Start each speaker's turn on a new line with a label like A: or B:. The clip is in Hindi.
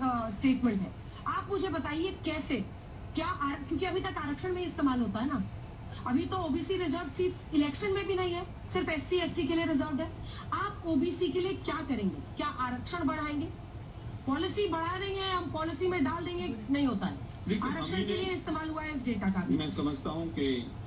A: स्टेटमेंट है। आप मुझे बताइए कैसे, क्या क्योंकि अभी तक आरक्षण में इस्तेमाल होता है ना, अभी तो ओबीसी रिजर्व सीट्स इलेक्शन में भी नहीं है, सिर्फ एससी एसटी के लिए रिजर्व है। आप ओबीसी के लिए क्या करेंगे? क्या आरक्षण बढ़ाएंगे? पॉलिसी बढ़ा रही है, हम पॉलिसी में डाल देंगे, नहीं होता है। आरक्षण के लिए इस्तेमाल हुआ है इस डेटा का।
B: मैं समझता हूँ कि